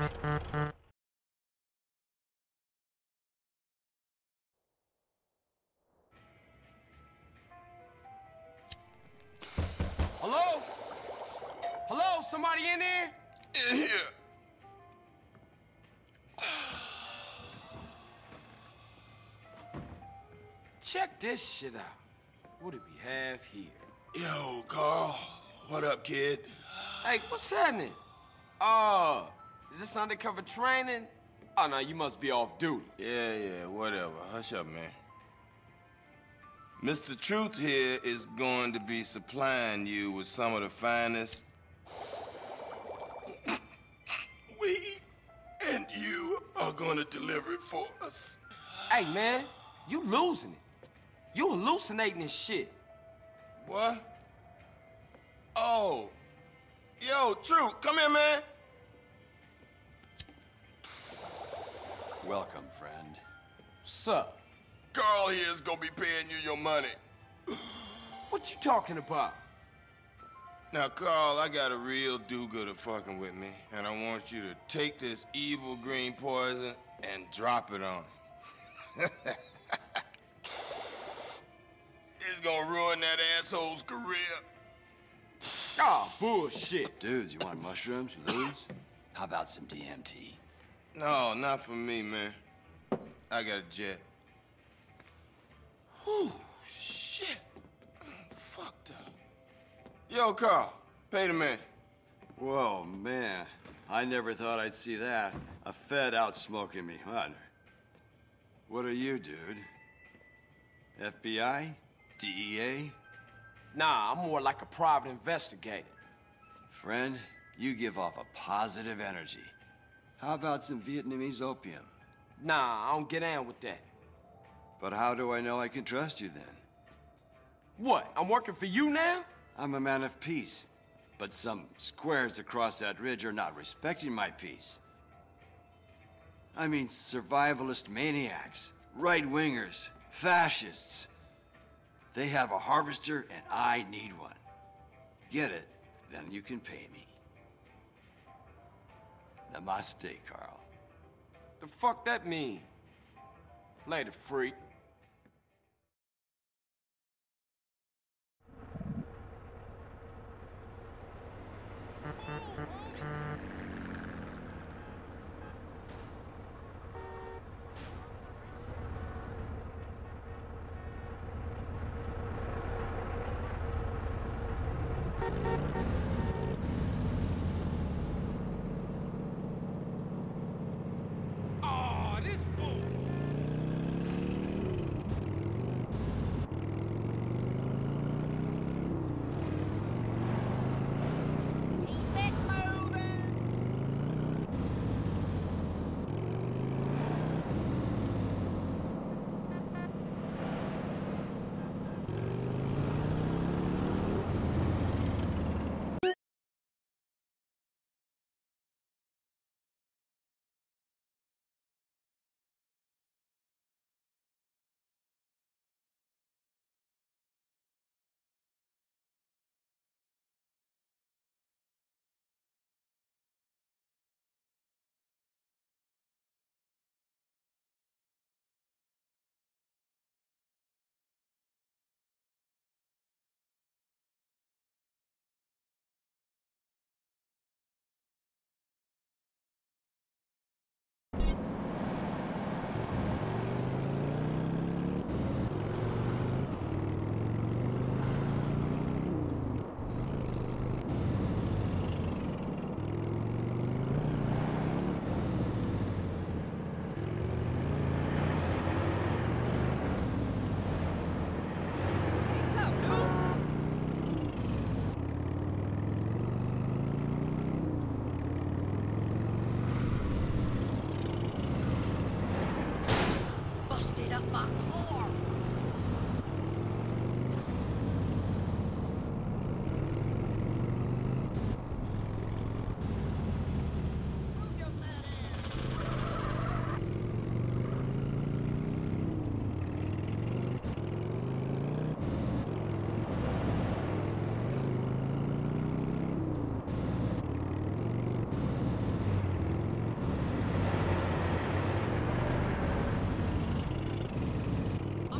Hello? Hello? Somebody in there? In here. Check this shit out. What do we have here? Yo, Carl. What up, kid? Hey, what's happening? Is this undercover training? Oh, no, you must be off duty. Yeah, whatever. Hush up, man. Mr. Truth here is going to be supplying you with some of the finest weed, and you are going to deliver it for us. Hey, man, you losing it. You hallucinating this shit. What? Oh. Yo, Truth, come here, man. Welcome, friend. What's up? Carl here is gonna be paying you your money. What you talking about? Now, Carl, I got a real do-gooder fucking with me, and I want you to take this evil green poison and drop it on him. It's gonna ruin that asshole's career. Ah, bullshit. Dudes, you want mushrooms, loons? How about some DMT? No, not for me, man. I got a jet. Whew, shit. I'm fucked up. Yo, Carl, pay the man. Whoa, man. I never thought I'd see that. A Fed out smoking me, huh? What are you, dude? FBI? DEA? Nah, I'm more like a private investigator. Friend, you give off a positive energy. How about some Vietnamese opium? Nah, I don't get down with that. But how do I know I can trust you then? What, I'm working for you now? I'm a man of peace. But some squares across that ridge are not respecting my peace. I mean survivalist maniacs, right-wingers, fascists. They have a harvester and I need one. Get it, then you can pay me. Namaste, Carl. The fuck that mean? Later, freak.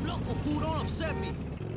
Loco, fool, don't upset me.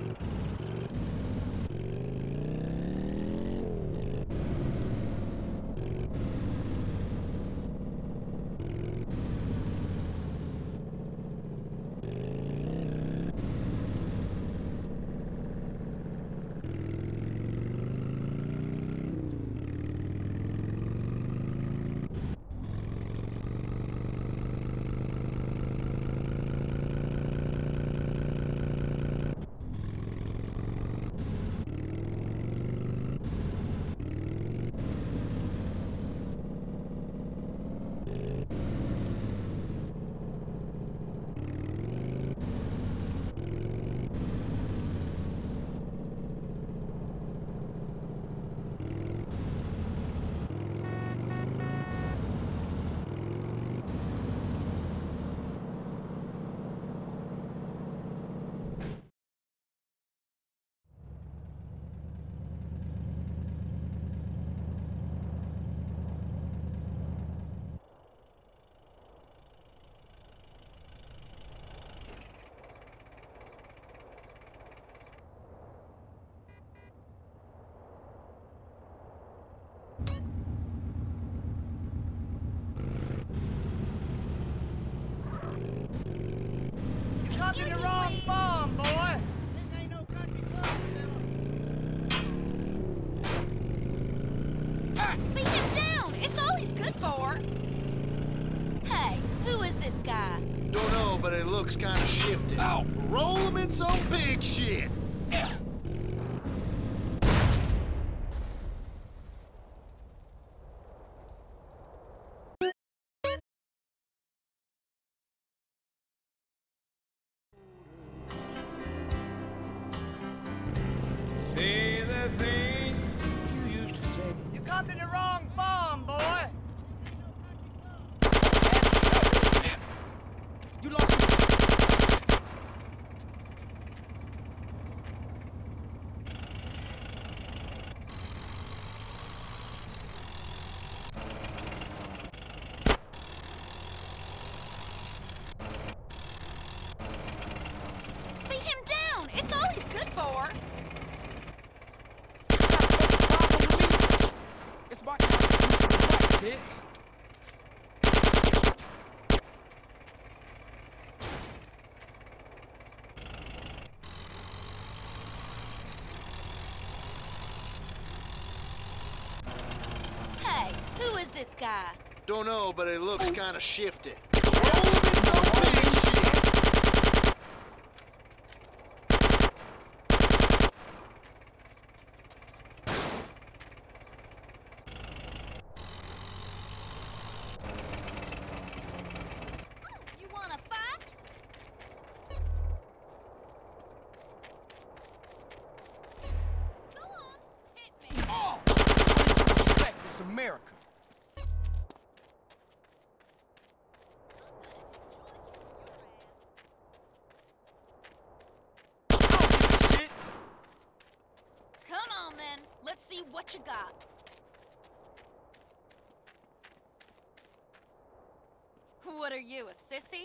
Copy the wrong bomb, boy! This ain't no country club, fella. Beat him down! It's all he's good for! Hey, who is this guy? Don't know, but it looks kinda shifty. Ow. Roll him in some big shit. Say the thing you used to say. You copied the wrong bomb, boy! You lost. Beat him down! It's all he's good for! It's my bitch. Hey, who is this guy? Don't know, but it looks kinda shifty. Roll him in some big shit. You wanna fight? Go on, hit me. Oh! Respect, it's America. I don't give a shit. Come on then, let's see what you got. What are you, a sissy?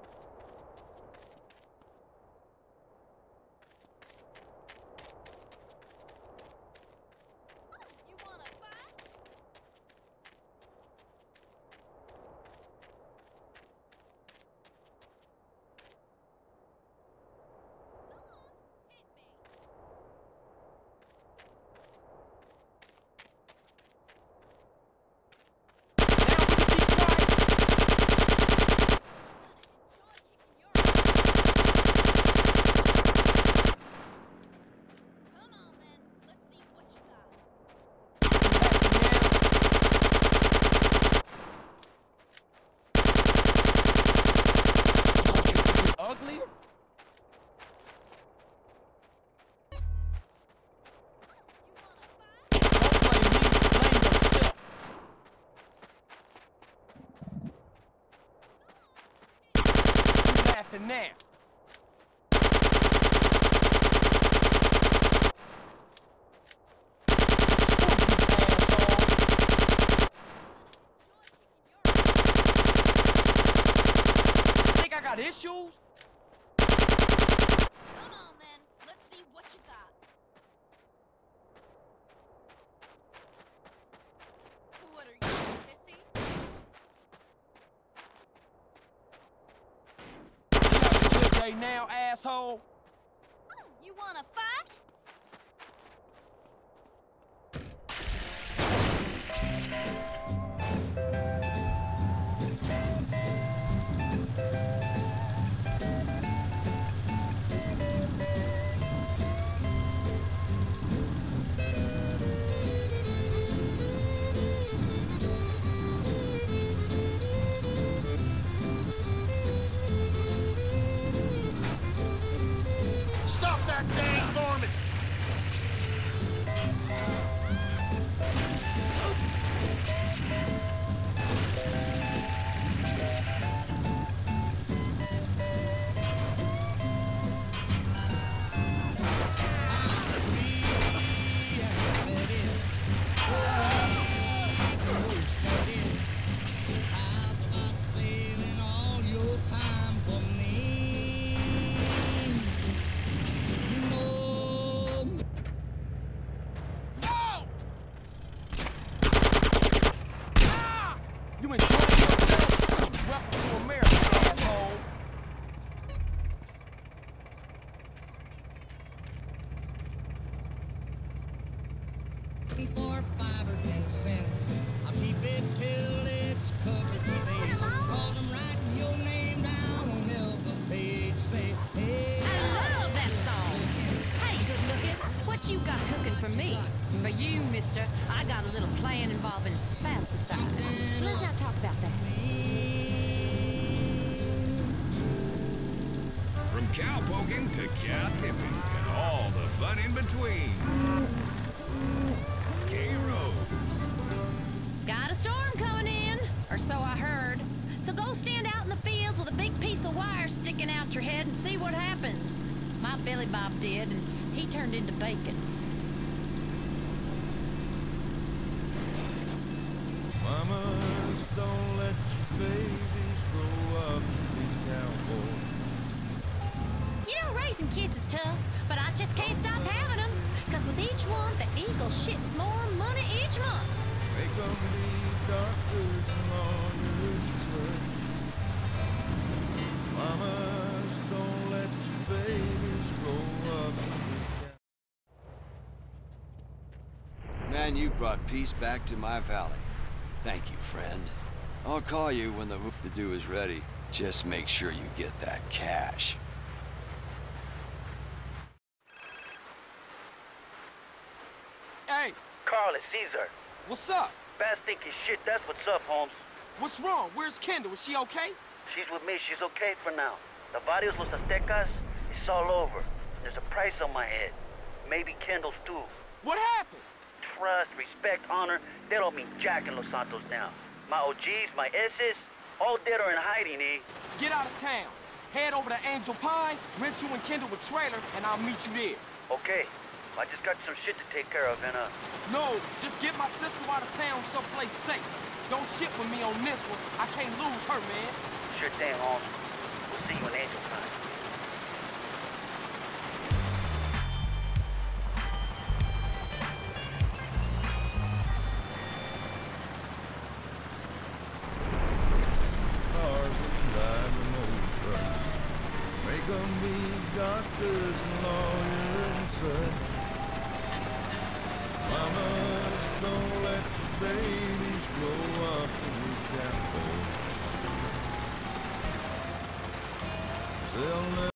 You wanna fight? Go on, hit me. Now we can keep quiet. Come on then, let's see what you got. Uglier? You wanna fight? Don't blame me, blame yourself. You laughing now. Think I got issues? Hey now, asshole. You wanna fight? Stop that dang varmint! You enjoying yourself? Welcome to America, asshole. For 5 or 10 cents. I'll keep it till it's covered today. Cause I'm writing your name down on every page. Say, hey, I love that song. Hey, good looking, what you got cooking for me? For you, mister, I got a little plan involving spouse society. Let's not talk about that. From cow poking to cow tipping and all the fun in between. K-Rose. Got a storm coming in, or so I heard. So go stand out in the fields with a big piece of wire sticking out your head and see what happens. My Billy Bob did, and he turned into bacon. Mamas, don't let your babies grow up to be cowboys. You know, raising kids is tough, but I just can't stop having them. Cause with each one, the eagle shits more money each month. Make 'em be doctors and lawyers and such. Mamas, don't let your babies grow up to be cowboys. Man, you brought peace back to my valley. Thank you, friend. I'll call you when the whoop-de-doo is ready. Just make sure you get that cash. Hey, Carl, it's Caesar. what's up? Fast thinking shit, that's what's up, Holmes. What's wrong? Where's Kendall? Is she okay? She's with me, she's okay for now. The Barrios Los Aztecas, it's all over. There's a price on my head. Maybe Kendall's too. What happened? Trust, respect, honor, they don't mean jack in Los Santos now. My OGs, my S's, all dead or in hiding, eh? Get out of town. Head over to Angel Pine, rent you and Kendall a trailer, and I'll meet you there. Okay, I just got some shit to take care of, and No, just get my sister out of town someplace safe. Don't shit with me on this one. I can't lose her, man. sure thing, Holmes. We'll see you in Angel Pine. Cars and driving old trucks. Make 'em be doctors and lawyers and such. Mamas, don't let your babies grow up to be cowboys. They'll never